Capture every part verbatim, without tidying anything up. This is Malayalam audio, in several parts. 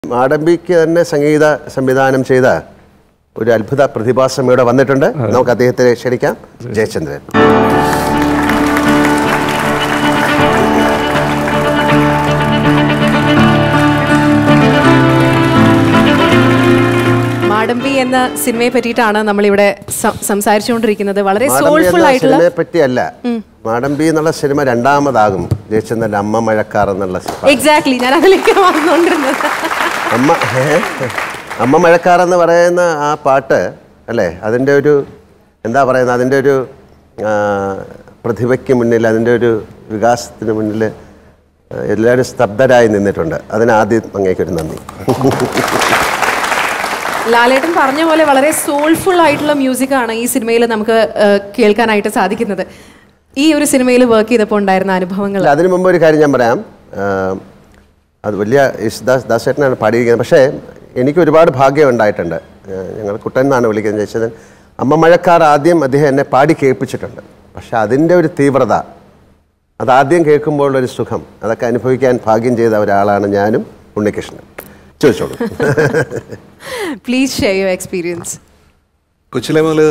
മാടമ്പിക്ക് തന്നെ സംഗീത സംവിധാനം ചെയ്ത ഒരു അത്ഭുത പ്രതിഭാസം ഇവിടെ വന്നിട്ടുണ്ട്. നമുക്ക് അദ്ദേഹത്തെ ക്ഷണിക്കാം. ജയചന്ദ്രൻ. മാടമ്പി എന്ന സിനിമയെ പറ്റിയിട്ടാണ് നമ്മളിവിടെ സംസാരിച്ചുകൊണ്ടിരിക്കുന്നത്. വളരെ സോൾഫുൾ ആയിട്ടുള്ള സിനിമയെ പറ്റിയല്ല, മാടമ്പി എന്നുള്ള സിനിമ രണ്ടാമതാകും ജയചന്ദ്രന്റെ അമ്മ മഴക്കാർ എന്നുള്ള. എക്സാക്ട്ലി, ഞാൻ അതിലേക്ക് വന്നുകൊണ്ടിരുന്നത്. അമ്മ അമ്മ മഴക്കാർ എന്ന് പറയുന്ന ആ പാട്ട് അല്ലേ, അതിൻ്റെ ഒരു എന്താ പറയുന്നത്, അതിൻ്റെ ഒരു പ്രതിഭയ്ക്ക് മുന്നിൽ, അതിൻ്റെ ഒരു വികാസത്തിന് മുന്നിൽ എല്ലാവരും സ്തബ്ധരായി നിന്നിട്ടുണ്ട്. അതിനാദ്യം അങ്ങേക്കൊരു നന്ദി. ലാലേട്ടൻ പറഞ്ഞ പോലെ വളരെ സോൾഫുൾ ആയിട്ടുള്ള മ്യൂസിക്കാണ് ഈ സിനിമയിൽ നമുക്ക് കേൾക്കാനായിട്ട് സാധിക്കുന്നത്. ഈ ഒരു സിനിമയിൽ വർക്ക് ചെയ്തപ്പോൾ ഉണ്ടായിരുന്ന അനുഭവങ്ങൾ. അതിനു മുമ്പ് ഒരു കാര്യം ഞാൻ പറയാം. അത് വലിയ യേശുദാസ് ദാസേട്ടനാണ് പാടിയിരിക്കുന്നത്. പക്ഷേ എനിക്ക് ഒരുപാട് ഭാഗ്യം ഉണ്ടായിട്ടുണ്ട്. ഞങ്ങൾ കുട്ടൻ എന്നാണ് വിളിക്കുന്നത്. ജയചന്ദ്രൻ അമ്മ മഴക്കാർ ആദ്യം അദ്ദേഹം എന്നെ പാടി കേൾപ്പിച്ചിട്ടുണ്ട്. പക്ഷെ അതിൻ്റെ ഒരു തീവ്രത, അതാദ്യം കേൾക്കുമ്പോഴുള്ളൊരു സുഖം, അതൊക്കെ അനുഭവിക്കാൻ ഭാഗ്യം ചെയ്ത ഒരാളാണ് ഞാനും ഉണ്ണികൃഷ്ണൻ. ചോദിച്ചോളൂ. Please share your experience. കൊച്ചിലെ മുതൽ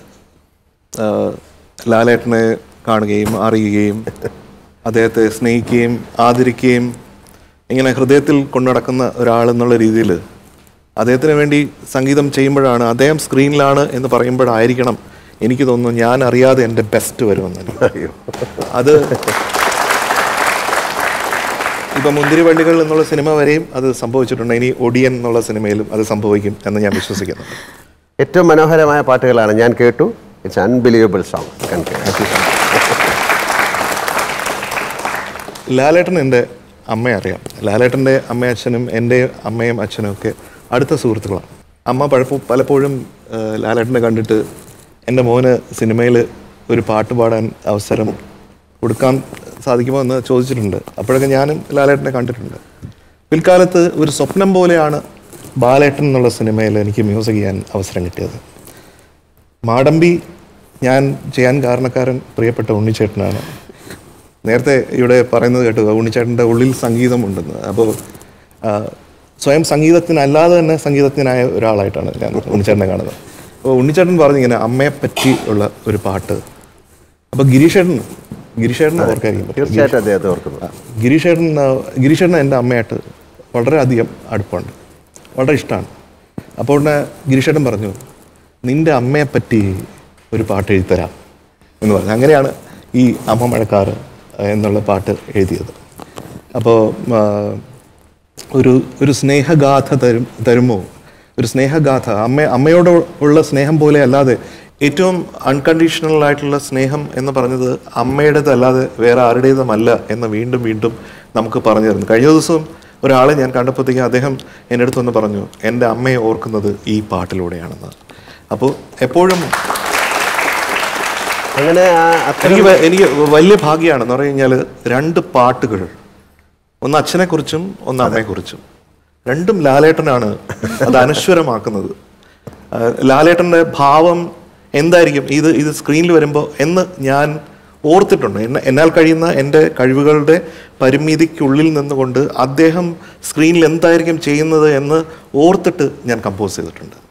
ലാലേട്ടനെ കാണുകയും അറിയുകയും അദ്ദേഹത്തെ സ്നേഹിക്കുകയും ആദരിക്കുകയും ഇങ്ങനെ ഹൃദയത്തിൽ കൊണ്ടുനടക്കുന്ന ഒരാളെന്നുള്ള രീതിയിൽ അദ്ദേഹത്തിന് വേണ്ടി സംഗീതം ചെയ്യുമ്പോഴാണ്, അദ്ദേഹം സ്ക്രീനിലാണ് എന്ന് പറയുമ്പോഴായിരിക്കണം എനിക്ക് തോന്നുന്നു ഞാൻ അറിയാതെ എൻ്റെ ബെസ്റ്റ് വരുമെന്ന്. അത് ഇപ്പം മുന്തിരിവള്ളികൾ എന്നുള്ള സിനിമ വരെയും അത് സംഭവിച്ചിട്ടുണ്ട്. ഇനി ഒടിയൻ എന്നുള്ള സിനിമയിലും അത് സംഭവിക്കും എന്ന് ഞാൻ വിശ്വസിക്കുന്നു. ഏറ്റവും മനോഹരമായ പാട്ടുകളാണ് ഞാൻ കേട്ടു. It's unbelievable song. ലാലേട്ടൻ എൻ്റെ അമ്മയെ അറിയാം. ലാലേട്ടൻ്റെ അമ്മയും അച്ഛനും എൻ്റെ അമ്മയും അച്ഛനും ഒക്കെ അടുത്ത സുഹൃത്തുക്കളാണ്. അമ്മ പലപ്പോ പലപ്പോഴും ലാലേട്ടനെ കണ്ടിട്ട് എൻ്റെ മോന് സിനിമയിൽ ഒരു പാട്ട് പാടാൻ അവസരം കൊടുക്കാൻ സാധിക്കുമോ എന്ന് ചോദിച്ചിട്ടുണ്ട്. അപ്പോഴൊക്കെ ഞാനും ലാലേട്ടനെ കണ്ടിട്ടുണ്ട്. പിൽക്കാലത്ത് ഒരു സ്വപ്നം പോലെയാണ് ബാലേട്ടൻ എന്നുള്ള സിനിമയിൽ എനിക്ക് മ്യൂസിക് ചെയ്യാൻ അവസരം കിട്ടിയത്. മാടമ്പി ഞാൻ ചെയ്യാൻ കാരണക്കാരൻ പ്രിയപ്പെട്ട ഉണ്ണിച്ചേട്ടനാണ്. നേരത്തെ ഇവിടെ പറയുന്നത് കേട്ടു, ഉണ്ണിച്ചേട്ടൻ്റെ ഉള്ളിൽ സംഗീതമുണ്ടെന്ന്. അപ്പോൾ സ്വയം സംഗീതത്തിനല്ലാതെ തന്നെ സംഗീതത്തിനായ ഒരാളായിട്ടാണ് ഞാൻ ഉണ്ണിച്ചേട്ടനെ കാണുന്നത്. അപ്പോൾ ഉണ്ണിച്ചേട്ടൻ പറഞ്ഞിങ്ങനെ അമ്മയെപ്പറ്റി ഉള്ള ഒരു പാട്ട്. അപ്പോൾ ഗിരീഷേട്ടൻ ഗിരീഷേട്ടനെ ഓർക്കായിരിക്കും. തീർച്ചയായിട്ടും അദ്ദേഹത്തെ ഓർക്കുന്നു. ഗിരീഷേട്ടൻ ഗിരീഷേട്ടൻ എൻ്റെ അമ്മയായിട്ട് വളരെയധികം അടുപ്പമുണ്ട്, വളരെ ഇഷ്ടമാണ്. അപ്പോൾ ഉടനെ ഗിരീഷേട്ടൻ പറഞ്ഞു, നിൻ്റെ അമ്മയെപ്പറ്റി ഒരു പാട്ട് എഴുതിത്തരാം എന്ന് പറഞ്ഞു. അങ്ങനെയാണ് ഈ അമ്മ മഴക്കാർ എന്നുള്ള പാട്ട് എഴുതിയത്. അപ്പോൾ ഒരു ഒരു സ്നേഹഗാഥ തരും തരുമോ ഒരു സ്നേഹഗാഥ, അമ്മ അമ്മയോട് ഉള്ള സ്നേഹം പോലെ അല്ലാതെ ഏറ്റവും അൺകണ്ടീഷണൽ ആയിട്ടുള്ള സ്നേഹം എന്ന് പറഞ്ഞത് അമ്മയുടേതല്ലാതെ വേറെ ആരുടേതുമല്ല എന്ന് വീണ്ടും വീണ്ടും നമുക്ക് പറഞ്ഞു തരുന്നു. കഴിഞ്ഞ ദിവസം ഒരാളെ ഞാൻ കണ്ടപ്പോഴത്തേക്കും അദ്ദേഹം എൻ്റെ അടുത്തൊന്ന് പറഞ്ഞു, എൻ്റെ അമ്മയെ ഓർക്കുന്നത് ഈ പാട്ടിലൂടെയാണെന്ന്. അപ്പോൾ എപ്പോഴും അങ്ങനെ എനിക്ക് എനിക്ക് വലിയ ഭാഗ്യമാണെന്ന് പറഞ്ഞു കഴിഞ്ഞാൽ രണ്ട് പാട്ടുകൾ, ഒന്ന് അച്ഛനെക്കുറിച്ചും ഒന്ന് അമ്മയെക്കുറിച്ചും, രണ്ടും ലാലേട്ടനാണ് അത് അനശ്വരമാക്കുന്നത്. ലാലേട്ടൻ്റെ ഭാവം എന്തായിരിക്കും ഇത് ഇത് സ്ക്രീനിൽ വരുമ്പോൾ എന്ന് ഞാൻ ഓർത്തിട്ടുണ്ട്. എന്നെ എന്നാൽ കഴിയുന്ന എൻ്റെ കഴിവുകളുടെ പരിമിതിക്കുള്ളിൽ നിന്നുകൊണ്ട് അദ്ദേഹം സ്ക്രീനിൽ എന്തായിരിക്കും ചെയ്യുന്നത് എന്ന് ഓർത്തിട്ട് ഞാൻ കമ്പോസ് ചെയ്തിട്ടുണ്ട്.